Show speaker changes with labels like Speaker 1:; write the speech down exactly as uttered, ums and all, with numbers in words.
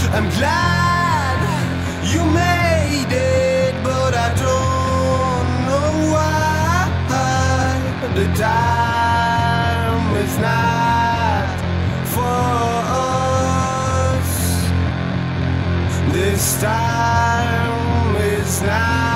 Speaker 1: I'm glad you made it, but I don't know why. The time is not for us. This time is not